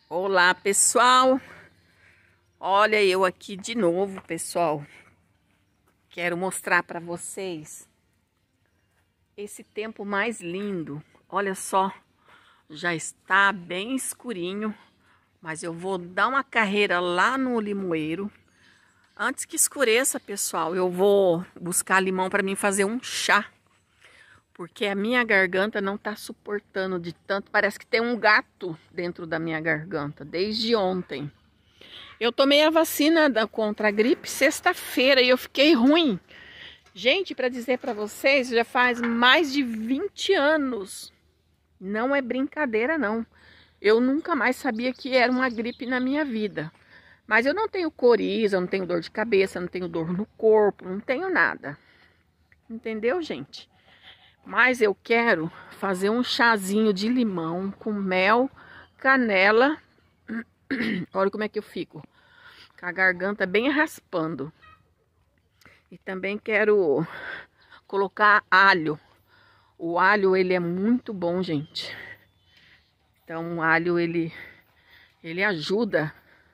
Olá, pessoal. Olha eu aqui de novo, pessoal. Quero mostrar para vocês esse tempo mais lindo. Olha só, já está bem escurinho, mas eu vou dar uma carreira lá no limoeiro. Antes que escureça, pessoal, eu vou buscar limão para mim fazer um chá. Porque a minha garganta não tá suportando de tanto. Parece que tem um gato dentro da minha garganta desde ontem. Eu tomei a vacina contra a gripe sexta-feira e eu fiquei ruim. Gente, para dizer para vocês, já faz mais de 20 anos. Não é brincadeira, não. Eu nunca mais sabia que era uma gripe na minha vida. Mas eu não tenho coriza, não tenho dor de cabeça, não tenho dor no corpo, não tenho nada. Entendeu, gente? Mas eu quero fazer um chazinho de limão com mel, canela. Olha como é que eu fico. Com a garganta bem raspando. E também quero colocar alho. O alho, ele é muito bom, gente. Então, o alho, ele ajuda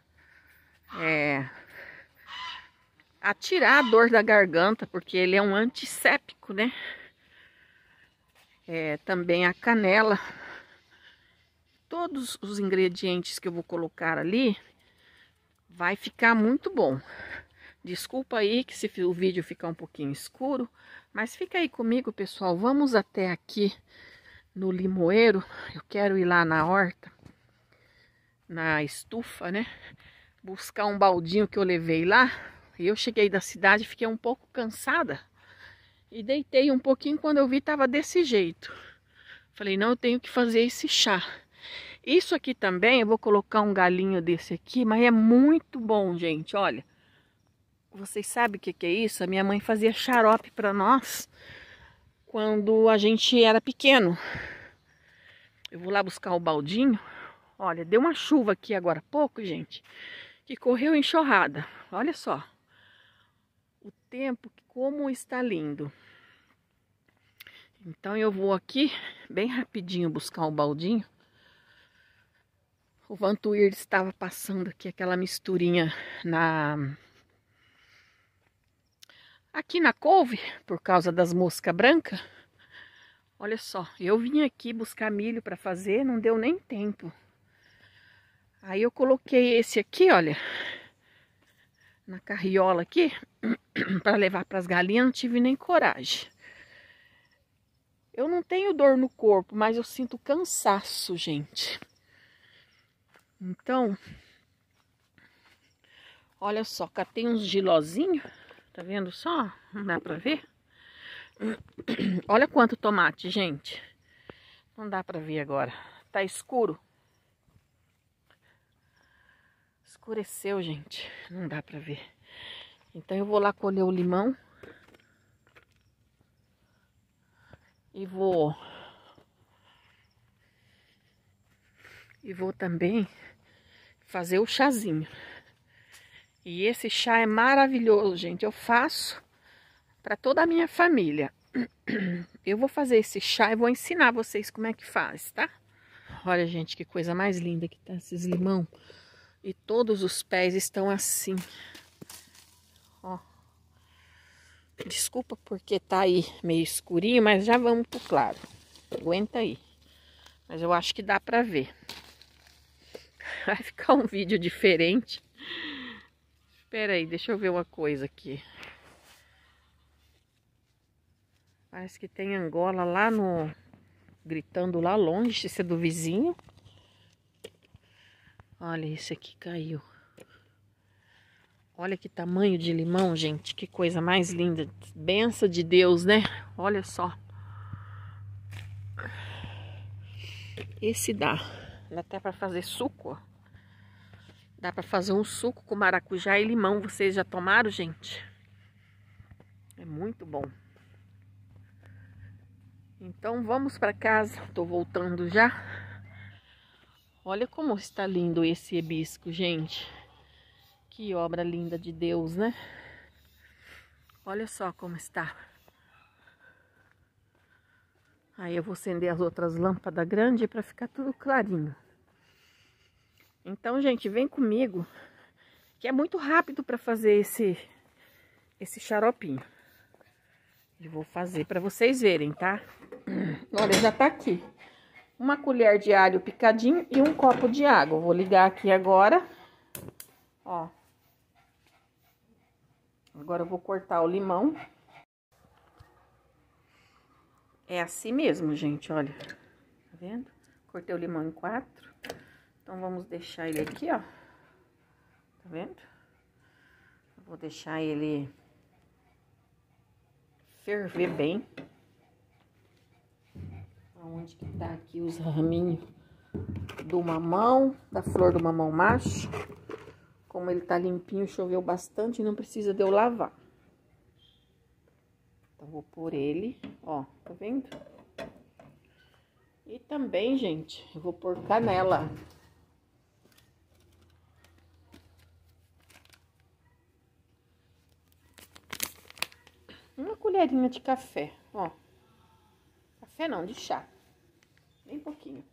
a tirar a dor da garganta, porque ele é um antisséptico, né? Também a canela. Todos os ingredientes que eu vou colocar ali vai ficar muito bom. Desculpa aí que se o vídeo ficar um pouquinho escuro, mas fica aí comigo, pessoal. Vamos até aqui no limoeiro. Eu quero ir lá na horta, na estufa, né? Buscar um baldinho que eu levei lá. E eu cheguei da cidade, fiquei um pouco cansada. E deitei um pouquinho, quando eu vi tava desse jeito. Falei, não, eu tenho que fazer esse chá. Isso aqui também, eu vou colocar um galinho desse aqui, mas é muito bom, gente, olha. Vocês sabem o que é isso? A minha mãe fazia xarope para nós quando a gente era pequeno. Eu vou lá buscar o baldinho. Olha, deu uma chuva aqui agora há pouco, gente, que correu enxurrada. Olha só. O tempo, como está lindo. Então eu vou aqui bem rapidinho buscar o baldinho. O Vantuir estava passando aqui aquela misturinha aqui na couve, por causa das moscas brancas. Olha só, eu vim aqui buscar milho para fazer, não deu nem tempo. Aí eu coloquei esse aqui, olha, na carriola aqui, para levar para as galinhas, não tive nem coragem. Eu não tenho dor no corpo, mas eu sinto cansaço, gente. Então, olha só, catei uns gilozinhos, tá vendo só? Não dá pra ver? Olha quanto tomate, gente. Não dá pra ver agora, tá escuro. Escureceu, gente, não dá pra ver. Então eu vou lá colher o limão. E vou também fazer o chazinho. E esse chá é maravilhoso, gente. Eu faço para toda a minha família. Eu vou fazer esse chá e vou ensinar vocês como é que faz, tá? Olha, gente, que coisa mais linda que tá esses limão. E todos os pés estão assim. Ó. Desculpa porque tá aí meio escurinho, mas já vamos pro claro. Aguenta aí. Mas eu acho que dá pra ver. Vai ficar um vídeo diferente. Espera aí, deixa eu ver uma coisa aqui. Parece que tem Angola lá no... gritando lá longe, esse é do vizinho. Olha, esse aqui caiu. Olha que tamanho de limão, gente. Que coisa mais linda. Benção de Deus, né? Olha só. Esse dá. Dá até para fazer suco, ó. Dá para fazer um suco com maracujá e limão. Vocês já tomaram, gente? É muito bom. Então vamos para casa. Tô voltando já. Olha como está lindo esse hibisco, gente. Que obra linda de Deus, né? Olha só como está. Aí eu vou acender as outras lâmpadas grandes para ficar tudo clarinho. Então, gente, vem comigo, que é muito rápido para fazer esse xaropinho. Eu vou fazer para vocês verem, tá? Olha, já tá aqui. Uma colher de alho picadinho e um copo de água. Eu vou ligar aqui agora. Ó. Agora eu vou cortar o limão. É assim mesmo, gente, olha. Tá vendo? Cortei o limão em 4. Então, vamos deixar ele aqui, ó. Tá vendo? Eu vou deixar ele ferver bem. Onde que tá aqui os raminhos do mamão, da flor do mamão macho. Como ele tá limpinho, choveu bastante, não precisa de eu lavar. Então, vou pôr ele, ó, tá vendo? E também, gente, eu vou pôr canela. Uma colherinha de café, ó. Café não, de chá. Bem pouquinho.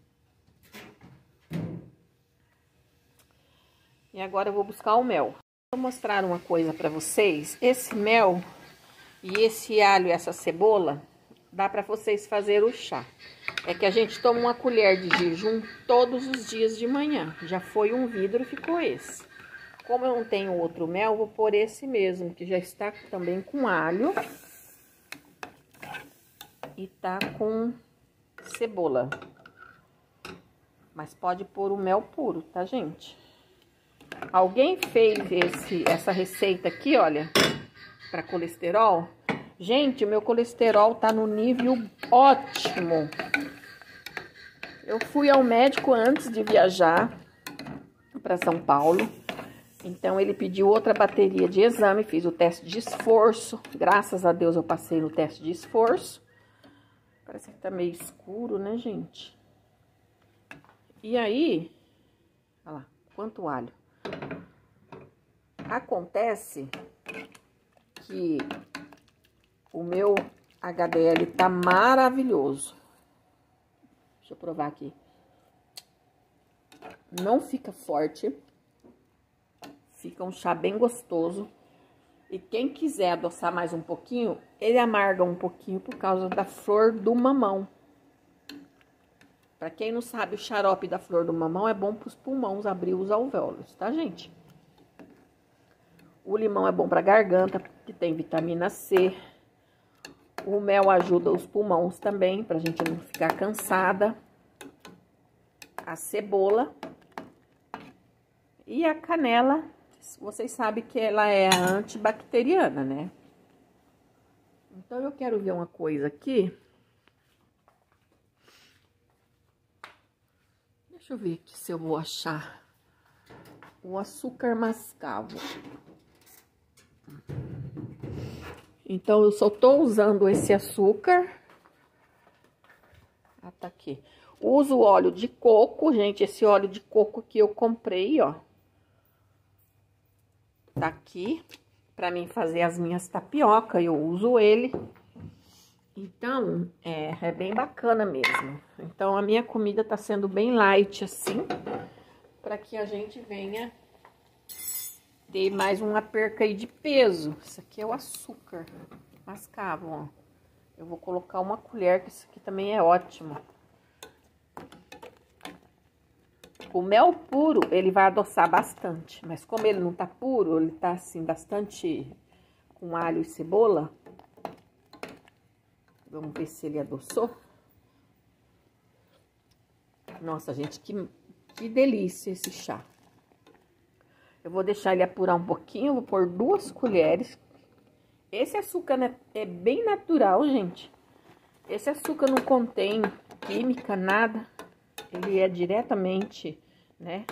E agora eu vou buscar o mel. Vou mostrar uma coisa pra vocês. Esse mel e esse alho e essa cebola, dá pra vocês fazer o chá. É que a gente toma uma colher de jejum todos os dias de manhã. Já foi um vidro e ficou esse. Como eu não tenho outro mel, vou pôr esse mesmo, que já está também com alho. E tá com cebola. Mas pode pôr o mel puro, tá, gente? Alguém fez essa receita aqui, olha, para colesterol. Gente, o meu colesterol tá no nível ótimo. Eu fui ao médico antes de viajar para São Paulo. Então, ele pediu outra bateria de exame, fiz o teste de esforço. Graças a Deus eu passei no teste de esforço. Parece que tá meio escuro, né, gente? E aí, olha lá, quanto alho. Acontece que o meu HDL tá maravilhoso. Deixa eu provar aqui. Não fica forte. Fica um chá bem gostoso. E quem quiser adoçar mais um pouquinho, ele amarga um pouquinho por causa da flor do mamão. Pra quem não sabe, o xarope da flor do mamão é bom pros pulmões, abrir os alvéolos, tá, gente? O limão é bom pra garganta, porque tem vitamina C. O mel ajuda os pulmões também, pra gente não ficar cansada. A cebola. E a canela, vocês sabem que ela é antibacteriana, né? Então, eu quero ver uma coisa aqui. Deixa eu ver aqui se eu vou achar o açúcar mascavo. Então, eu só tô usando esse açúcar. Ah, tá aqui. Uso óleo de coco, gente. Esse óleo de coco que eu comprei, ó. Tá aqui. Pra mim fazer as minhas tapioca, eu uso ele. Então, é bem bacana mesmo. Então, a minha comida tá sendo bem light, assim. Pra que a gente venha ter mais uma perca aí de peso. Isso aqui é o açúcar mascavo, ó. Eu vou colocar uma colher, que isso aqui também é ótimo. O mel puro, ele vai adoçar bastante. Mas como ele não tá puro, ele tá assim, bastante com alho e cebola. Vamos ver se ele adoçou. Nossa, gente, que delícia esse chá. Eu vou deixar ele apurar um pouquinho, vou pôr 2 colheres. Esse açúcar, né, é bem natural, gente. Esse açúcar não contém química, nada. Ele é diretamente, né,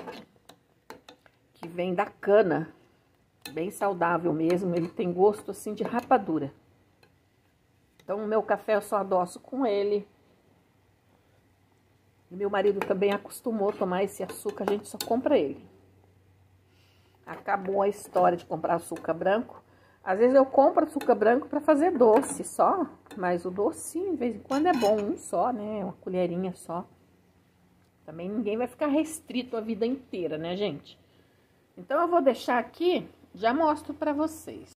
que vem da cana. Bem saudável mesmo, ele tem gosto assim de rapadura. Então, o meu café eu só adoço com ele. E meu marido também acostumou a tomar esse açúcar, a gente só compra ele. Acabou a história de comprar açúcar branco. Às vezes eu compro açúcar branco para fazer doce só, mas o docinho de vez em quando é bom, um só, né? Uma colherinha só. Também ninguém vai ficar restrito a vida inteira, né, gente? Então, eu vou deixar aqui, já mostro pra vocês.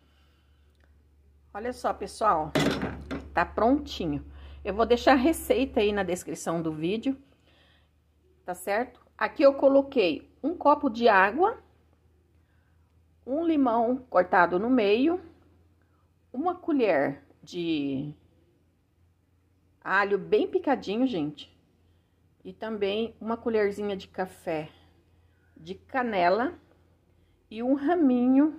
Olha só, pessoal, tá prontinho. Eu vou deixar a receita aí na descrição do vídeo, tá certo? Aqui eu coloquei um copo de água, um limão cortado no meio, uma colher de alho bem picadinho, gente, e também uma colherzinha de café de canela e um raminho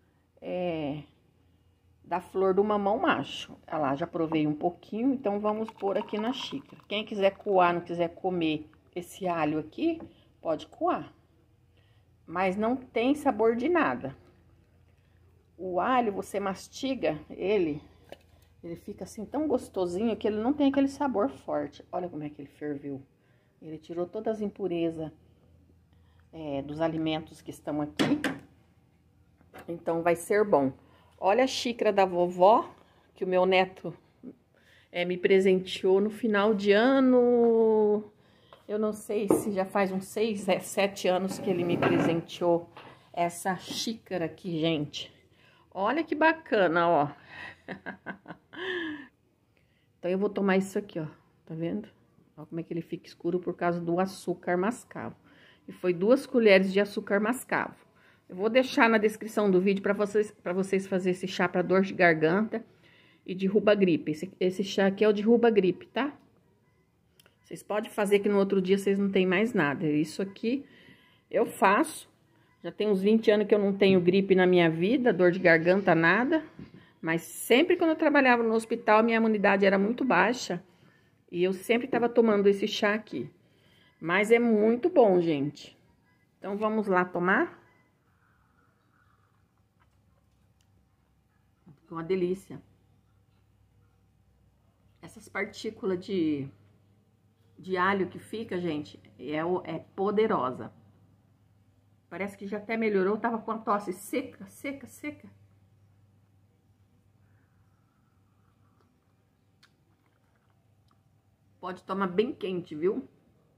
da flor do mamão macho. Olha lá, já provei um pouquinho, então vamos pôr aqui na xícara. Quem quiser coar, não quiser comer esse alho aqui, pode coar. Mas não tem sabor de nada. O alho, você mastiga ele fica assim tão gostosinho que ele não tem aquele sabor forte. Olha como é que ele ferveu. Ele tirou todas as impurezas dos alimentos que estão aqui. Então, vai ser bom. Olha a xícara da vovó, que o meu neto me presenteou no final de ano. Eu não sei se já faz uns 6, 7 anos que ele me presenteou essa xícara aqui, gente. Olha que bacana, ó. Então, eu vou tomar isso aqui, ó. Tá vendo? Olha como é que ele fica escuro por causa do açúcar mascavo. E foi 2 colheres de açúcar mascavo. Eu vou deixar na descrição do vídeo para vocês fazerem esse chá para dor de garganta e derruba gripe. Esse chá aqui é o derruba gripe, tá? Vocês podem fazer que no outro dia vocês não tem mais nada. Isso aqui eu faço. Já tem uns 20 anos que eu não tenho gripe na minha vida, dor de garganta, nada. Mas sempre quando eu trabalhava no hospital, minha imunidade era muito baixa. E eu sempre estava tomando esse chá aqui. Mas é muito bom, gente. Então, vamos lá tomar? Uma delícia. Essas partículas de alho que fica, gente, é poderosa. Parece que já até melhorou. Tava com a tosse seca, seca, seca. Pode tomar bem quente, viu?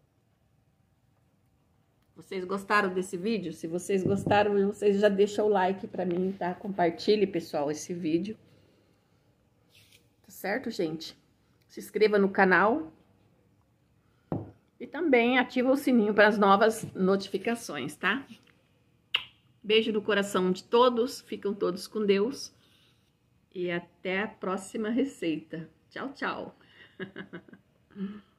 Vocês gostaram desse vídeo? Se vocês gostaram, vocês já deixam o like pra mim, tá? Compartilhe, pessoal, esse vídeo. Tá certo, gente? Se inscreva no canal. E também ativa o sininho para as novas notificações, tá? Beijo no coração de todos. Ficam todos com Deus. E até a próxima receita. Tchau, tchau.